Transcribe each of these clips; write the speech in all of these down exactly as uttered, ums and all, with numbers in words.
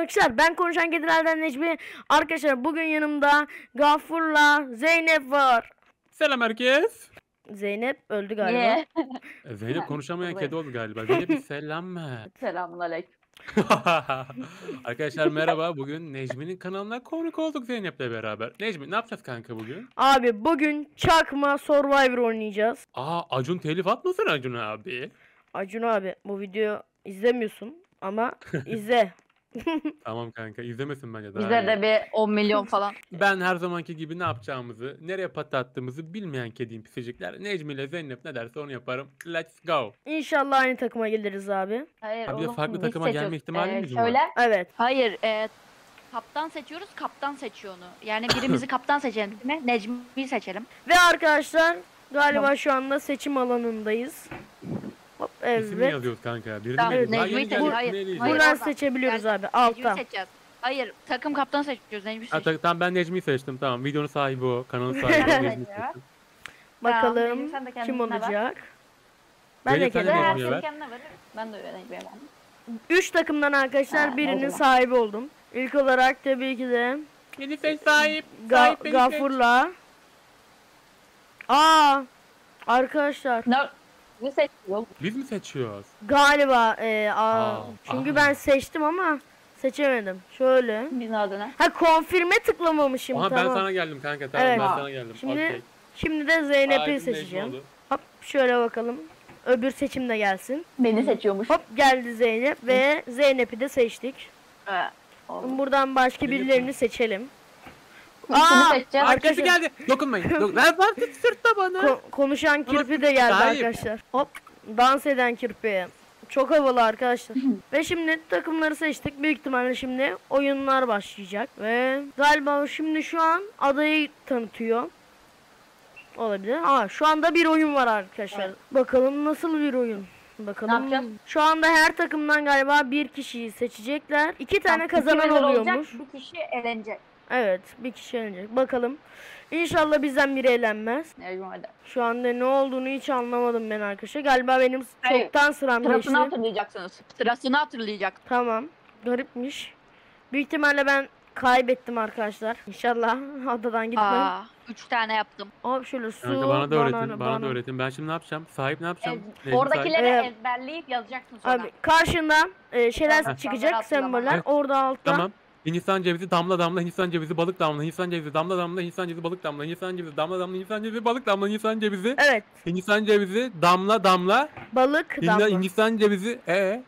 arkadaşlar, ben konuşan kedilerden Necmi. Arkadaşlar bugün yanımda Gafur'la Zeynep var. Selam herkes. Zeynep öldü galiba. Niye? E, Zeynep konuşamayan kedi oldu galiba. Zeynep bir selam ver. Selamünaleyküm. Arkadaşlar merhaba. Bugün Necmi'nin kanalına konuk olduk Zeynep'le beraber. Necmi ne yapacağız kanka bugün? Abi bugün çakma Survivor oynayacağız. Aa Acun telif atmasın Acun abi. Acun abi bu videoyu izlemiyorsun ama izle. Tamam kanka izlemesin bence daha Bize iyi. de bir on milyon falan. Ben her zamanki gibi ne yapacağımızı, nereye pata attığımızı bilmeyen kediyim pisicikler. Necmi ile Zeynep ne derse onu yaparım. Let's go. İnşallah aynı takıma geliriz abi. Hayır Abi de oğlum, farklı biz takıma gelme seçiyoruz. ihtimalimiz Ee, mi var? Şöyle. Evet. Hayır. E, kaptan seçiyoruz. Kaptan seçiyor onu. Yani birimizi kaptan seçelim değil mi? Necmi'yi seçelim. Ve arkadaşlar galiba şu anda seçim alanındayız. Hop, İsim mi evet. yazıyoruz kanka? Birini Tamam, mi yazıyoruz? Necmi'yi Hayır, seç- hayır, hayır, Necmi'yi hayır. Buradan yazıyoruz. oradan. seçebiliyoruz Yani abi Necmi'yi altta. seçeceğiz. Hayır. Takım kaptan seçiyoruz. Necmi Ha, seç. ta- tamam ben Necmi'yi seçtim tamam. Videonun sahibi o. Kanalın sahibi o. Ben Necmi'yi de. seçtim. Bakalım Necmi, sen de kim kendine ver. olacak. Ben de Zeynep, sen de kendim. Necmi'ye Necmi'ye ver. kendine ver. Ben de öyle Necmi'ye verdim. Üç takımdan arkadaşlar Ha, birinin oldu. sahibi oldum. İlk olarak tabii ki de Beni seç sahip. Ga Sahip beni seç. Gafur'la. Aa arkadaşlar Ne? Ne seçiyor? Biz mi seçiyoruz? galiba e, aa, Aa, çünkü aa. ben seçtim ama seçemedim. Şöyle. Bizim adına. Ha konfirme tıklamamışım Aha tamam. ben sana geldim kanka tamam Evet. ben sana geldim. Şimdi Okey. Şimdi de Zeynep'i Sahibim Necmi seçeceğim. oldu. Hop şöyle bakalım. Öbür seçim de gelsin. Beni seçiyormuş. Hop geldi Zeynep ve Zeynep'i de seçtik. Evet. oldu. Buradan başka Hadi birilerini seçelim. Kimi Aa, seçeceğiz? Arkadaşı arkadaşlar- geldi. Dokunmayın. Dok Ver artık sırtta bana. Ko- konuşan kirpi de geldi Sahip. arkadaşlar. Hop dans eden kirpi. Çok havalı arkadaşlar. Ve şimdi takımları seçtik. Büyük ihtimalle şimdi oyunlar başlayacak. Ve galiba şimdi şu an adayı tanıtıyor. Olabilir. Aa şu anda bir oyun var arkadaşlar. Evet. Bakalım nasıl bir oyun. Bakalım. Ne yapacağız? Şu anda her takımdan galiba bir kişiyi seçecekler. İki tane kazanan İkimiz oluyormuş. olacak, bir kişi elenecek. Evet, bir kişi elenecek. Bakalım. İnşallah bizden biri elenmez. Necmi hadi. Şu anda ne olduğunu hiç anlamadım ben arkadaşlar. Galiba benim Hayır, çoktan sıram geçti. Sırasını hatırlayacaksınız. Sırasını hatırlayacak. Tamam. Garipmiş. Büyük ihtimalle ben kaybettim arkadaşlar. İnşallah adadan gitmem. Aa, üç tane yaptım. Abi şöyle su, Kanka bana da öğretin. banana, Bana da banana. öğretin. Ben şimdi ne yapacağım? Sahip ne yapacağım? Ez- Necmi oradakileri sahip. ezberleyip yazacaksın sonra. Abi karşında e, şeyler Tamam. çıkacak Tamam. semboller. Evet. Orada altta. Tamam. Hindistan cevizi damla damla, Hindistan cevizi balık damla, Hindistan cevizi damla damla, Hindistan cevizi balık damla, Hindistan cevizi damla damla, Hindistan cevizi balık damla, Hindistan cevizi, Evet. Hindistan cevizi damla damla, Balık Hinda- damla. Hindistan cevizi e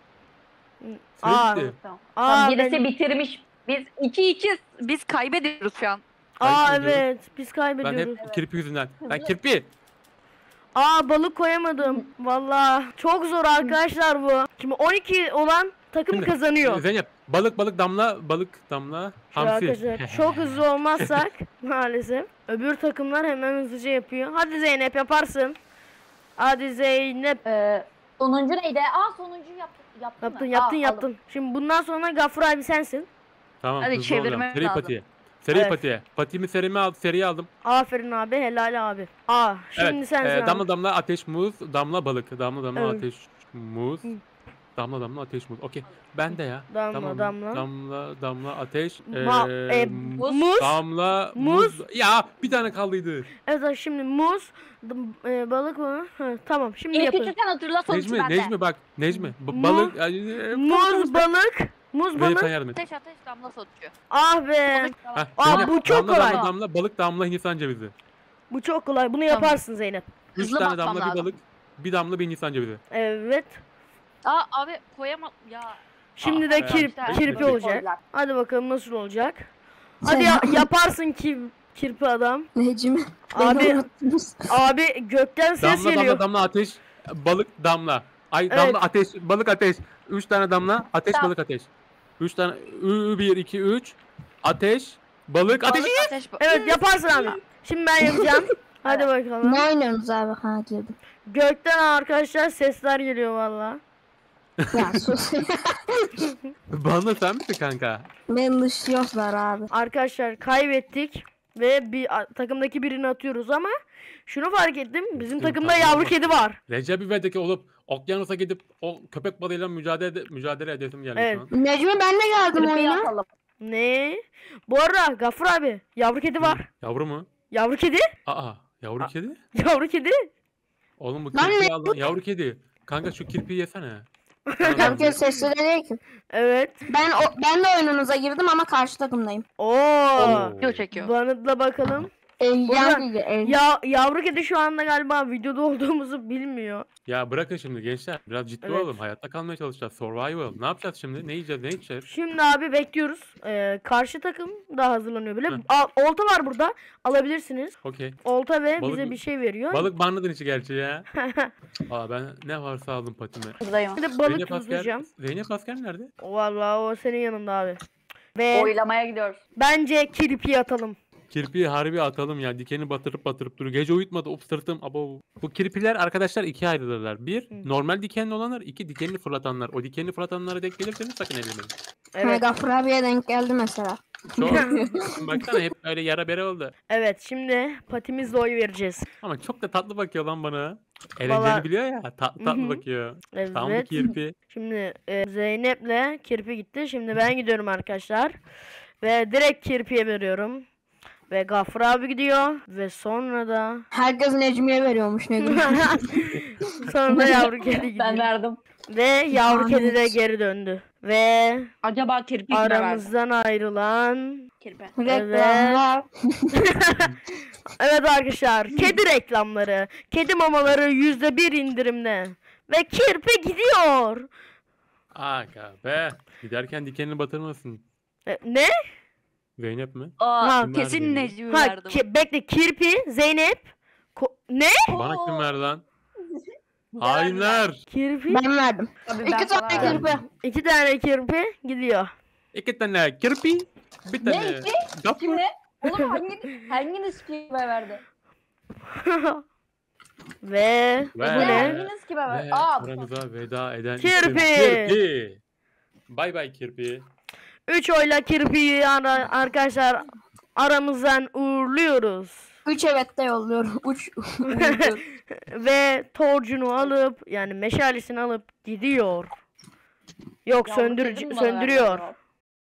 Aa, Sürekli. Tamam. Aa, Tamam, birisi ben- bitirmiş. Biz iki iki biz kaybediyoruz şu an. Aa Kaybediyoruz. evet. Biz Ben kaybediyoruz. hep kirpi yüzünden. Ben Hızlı. kirpi. Aa balık koyamadım. Vallahi çok zor arkadaşlar bu. Şimdi on iki olan takım Şimdi, kazanıyor. Zeynep balık balık damla, balık damla, Şöyle hamsi. arkadaşlar çok hızlı olmazsak maalesef öbür takımlar hemen hızlıca yapıyor. Hadi Zeynep yaparsın. Hadi Zeynep. Ee, sonuncu neydi? Aa sonuncu yaptın. Yaptın, Yaptın mı? yaptın Aa, yaptın. aldım. Şimdi bundan sonra Gafur abi sensin. Tamam Hadi hızlı çevirme olacağım. Seri lazım. patiye. Seri Evet. patiye. Patimi serimi aldım, seriye aldım. Aferin abi helal abi. Aa şimdi Evet. sensin e, abi. damla damla ateş muz, damla balık, damla damla Evet. ateş muz. Hı. Damla damla ateş muz. Okey. Ben de ya. Damla, tamam. damla. Damla damla ateş. Ma- eee, e, muz. muz. Damla Muz. muz. Ya bir tane kaldıydı. Evet abi, şimdi muz, d- e, balık mı? Ha, tamam şimdi İlk yapın. üçünden hatırla sonucu Necmi, bende. Necmi bak. Necmi. ba- Mu- balık. e, Muz, balık, muz, Zeynep balık. sen yardım et. Ateş ateş damla sonucu. Ah be. Sonuç tamam. Heh, Aa, Zeynep, bu çok damla, kolay. Damla damla balık damla Hindistan cevizi. Bu çok kolay. Bunu Tamam. yaparsın Zeynep. Üç Hızlı tane basmam damla bir lazım. balık. Bir damla bir Hindistan cevizi. Evet. Aa abi koyamam ya. Şimdi Ah de be. kir, İşte, kirpi kirpi. olacak. Hadi bakalım nasıl olacak. Hadi ya, yaparsın ki kirpi adam. Necmi, Abi- beni unuttunuz. Abi gökten ses Damla geliyor. damla damla ateş. Balık damla. Ay Evet. damla ateş. Balık ateş. Üç tane damla. Ateş Tamam. balık ateş. Üç tane. Ü, bir, iki, üç. Ateş. Balık ateş. Balık, ateş bu. Evet yaparsın abi. Şimdi ben yapacağım. Hadi bakalım. Ne oynuyorsunuz abi? Ha girdim. Gökten arkadaşlar sesler geliyor valla. Ya sus. Bana sen misin kanka? Beni dışlıyorlar abi. Arkadaşlar kaybettik ve bir a- takımdaki birini atıyoruz ama şunu fark ettim. Bizim Bizim takımda takıma yavru bak. kedi var. Recep İvedik'e olup okyanusa gidip o köpek balığıyla mücadele mücadele edesim geldi Evet. şu an. Necmi ben de geldim Kirpiyi oyuna. atalım. Ne? Bu arada Gafur abi yavru kedi var. Yavru mu? Yavru kedi? Aa, yavru Aa. kedi? Yavru kedi? Oğlum bu Lan kirpiyi al lan. Yavru kedi. Kanka şu kirpiyi yesene. Tamam, Herkes sesli de değil ki. Evet. Ben o, ben de oyununuza girdim ama karşı takımdayım. Oo. Oo. Video çekiyor. Banıtla bakalım. Elcan Buradan- gibi. el- Ya yavru kedi şu anda galiba videoda olduğumuzu bilmiyor. Ya bırakın şimdi gençler. Biraz ciddi Evet. olalım. Hayatta kalmaya çalışacağız. Survival. Ne yapacağız şimdi? Ne yiyeceğiz? Ne içeceğiz? Şimdi abi bekliyoruz. Ee, karşı takım da hazırlanıyor bile. Hı. Aa, olta var burada. Alabilirsiniz. Okey. Olta ve Balık bize mı? bir şey veriyor. Balık banladın içi gerçi ya. Aa ben ne varsa aldım patime. Buradayım. Bir de balık Zeynep asker, tutacağım. Zeynep asker nerede? Vallahi o senin yanında abi. Ve Oylamaya gidiyoruz. bence kirpi atalım. Kirpiyi harbi atalım ya. Dikeni batırıp batırıp duruyor. Gece uyutmadı. Of sırtım. Abo. Bu kirpiler arkadaşlar ikiye ayrılırlar. Bir, Hı. normal dikenli olanlar. İki, dikenli fırlatanlar. O dikenli fırlatanlara denk gelirseniz sakın ellemeyin. Evet. Gafur abiye denk geldi mesela. Çok. Baksana hep böyle yara bere oldu. Evet şimdi patimizle oy vereceğiz. Ama çok da tatlı bakıyor lan bana. Eğlenceli Vallahi- biliyor ya. ta- tatlı Hı hı. bakıyor. Evet. Tam bir kirpi. Şimdi e, Zeynep'le kirpi gitti. Şimdi ben gidiyorum arkadaşlar. Ve direkt kirpiye veriyorum. Ve Gafur abi gidiyor. Ve sonra da... Herkes Necmi'ye veriyormuş Necmi. sonra da yavru kedi Ben gidiyor. verdim. Ve yavru kedi de Lanet. geri döndü. Ve Acaba kirpi kime verdi? aramızdan ayrılan... Kirpi. Reklamlar. Evet arkadaşlar, kedi reklamları, kedi mamaları yüzde bir indirimde. Ve kirpi gidiyor. Aga be. Giderken dikenini batırmasın. E, ne? Zeynep mi? Aa, Ha, kim kesin verdi? Necmi Ha, verdim. ki- bekle, kirpi, Zeynep, ko- ne? Bana kim Oo. verdi lan? Bize verdiler. Hainler. Kirpi, Ben verdim. Tabii ben İki sana tane verdim. kirpi. iki tane kirpi gidiyor. İki tane kirpi. Bir tane. iki? Gafur. Kimle? Oğlum hangi, hanginiz kime verdi? Ve Ve- bu Ne? ne? Hanginiz kime verdi? Ve Aa, aramıza veda eden Kirpi. isim Kirpi. Bay bay kirpi. Üç oyla kirpiyi ara- arkadaşlar aramızdan uğurluyoruz. Üç evet de yolluyorum. Uç. Ve torcunu alıp yani meşalesini alıp gidiyor. Yok yavru söndürücü kedim bana verdi söndürüyor. acaba?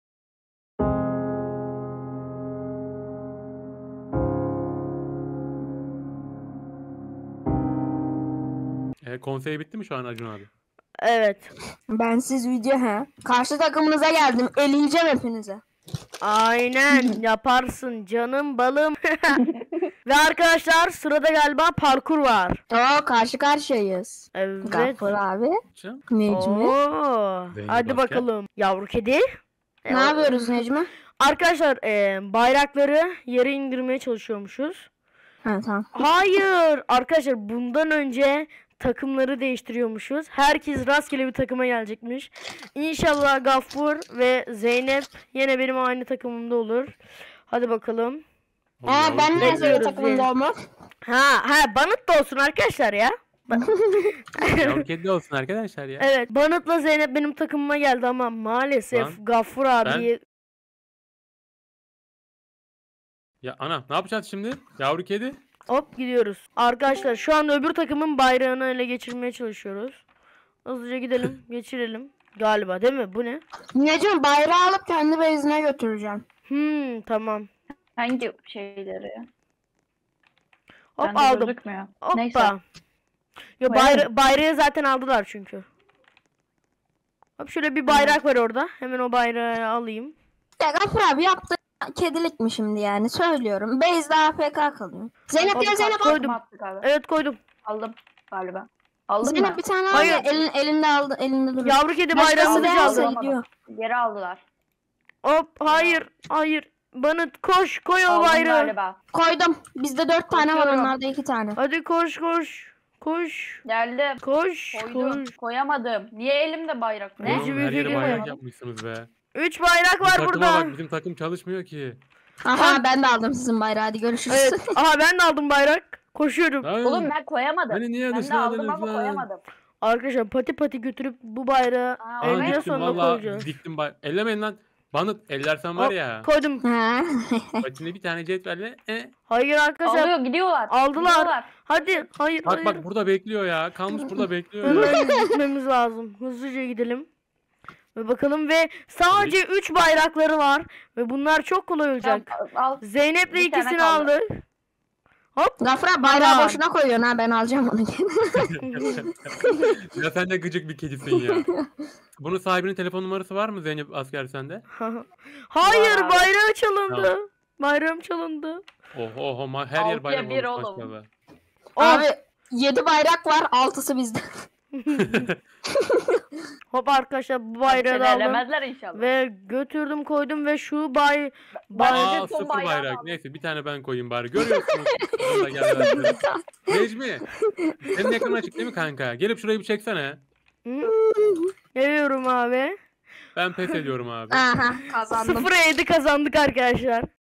E, konsey bitti mi şu an Acun abi? Evet. Bensiz video he. Karşı takımınıza geldim. Eleyeceğim hepinize. Aynen yaparsın canım balım. Ve arkadaşlar sırada galiba parkur var. Oo karşı karşıyayız. Evet. Gafur abi. Can? Necmi. Oo. Zeynep Hadi asker. bakalım. Yavru kedi. Ne yapıyoruz Necmi? Arkadaşlar e, bayrakları yere indirmeye çalışıyormuşuz. Ha tamam. Hayır. Arkadaşlar bundan önce takımları değiştiriyormuşuz. Herkes rastgele bir takıma gelecekmiş. İnşallah Gaffur ve Zeynep yine benim aynı takımımda olur. Hadi bakalım. Oğlum, Aa yavru ben kedi- de senin Bekliyoruz takımında yani. olmam. Ha ha banıt da olsun arkadaşlar ya. Yavru kedi olsun arkadaşlar ya. Evet Banıt'la Zeynep benim takımıma geldi ama maalesef Lan, Gaffur abi Ya ana ne yapacağız şimdi? Yavru kedi. hop gidiyoruz. Arkadaşlar şu an öbür takımın bayrağını ele geçirmeye çalışıyoruz. Hızlıca gidelim geçirelim. Galiba değil mi? Bu ne? Necmi bayrağı alıp kendi base'ine götüreceğim. Hmm tamam. Hangi şeyleri? Hop Bende aldım. gözükmüyor. Hoppa. Neyse. Yo, Koyalım. bayra bayrağı zaten aldılar çünkü. Hop şöyle bir bayrak var orada. Hemen o bayrağı alayım. Ya Gafur abi yaptı kedilik mi şimdi yani söylüyorum. Base'de A F K kalıyor. Zeynep Hadi gel Zeynep al. koydum. Attık abi. Evet koydum. Aldım galiba. Aldım Zeynep mı? bir tane al Hayır. da elin, elinde aldı elinde dur. Yavru kedi Başkası bayrağımızı değerse çaldı. aldım. gidiyor. Geri aldılar. Hop hayır hayır. Banıt koş koy o Aldım bayrağı. galiba. Koydum. Bizde dört tane var Koşuyorum. onlarda iki tane. Hadi koş koş. Koş. Geldim. Koş. Koydum. Koş. Koyamadım. Niye elimde bayrak? Ne? Necmi Oğlum her yere kedi bayrak koyamadım. yapmışsınız be. Üç bayrak Bizim var takıma burada. bak bizim takım çalışmıyor ki. Aha ben de aldım sizin bayrağı hadi görüşürüz. Evet. Aha ben de aldım bayrak. Koşuyorum. Lan, Oğlum ben koyamadım. Beni niye Ben de dışladınız aldım ama lan? koyamadım. Arkadaşlar pati pati götürüp bu bayrağı Aa, Aa, evet. elden diktim sonra valla koyacağız. diktim bay. Ellemeyin lan. Banut ellersen var Hop, ya. Koydum. Ha. Bak şimdi bir tane cetvelle. E. Hayır arkadaşlar. Alıyor gidiyorlar. Aldılar. Gidiyorlar. Hadi. Hayır Bak hayır. bak burada bekliyor ya. Kalmış burada bekliyor ya. Hemen gitmemiz lazım. Hızlıca gidelim. Ve bakalım ve sadece üç bayrakları var. Ve bunlar çok kolay olacak. Al, al. Zeynep de Bir tane ikisini kaldı. aldı. Hop. Gafra bayrağı Tamam. boşuna koyuyorsun ha, ben alacağım onu. Ya sen de gıcık bir kedisin ya. Bunun sahibinin telefon numarası var mı Zeynep asker sende? Hayır Vay. bayrağı çalındı. Tamam. Bayrağım çalındı. Oh oh oh ma- her yer Altıya bayrak bir olmuş oğlum. maşallah. Abi yedi bayrak var, altısı bizde. Hop arkadaşlar bu bayrağı Seni da aldım. elemezler inşallah. Ve götürdüm koydum ve şu bay... bay... Bence Aa son sıfır bayrağı bayrak. aldım. Neyse bir tane ben koyayım bari. Görüyorsunuz. Valla geldiler. Necmi. Senin ekran açık değil mi kanka? Gelip şurayı bir çeksene. Hı? Geliyorum abi. Ben pes ediyorum abi. Aha, kazandım. sıfıra yedi kazandık arkadaşlar.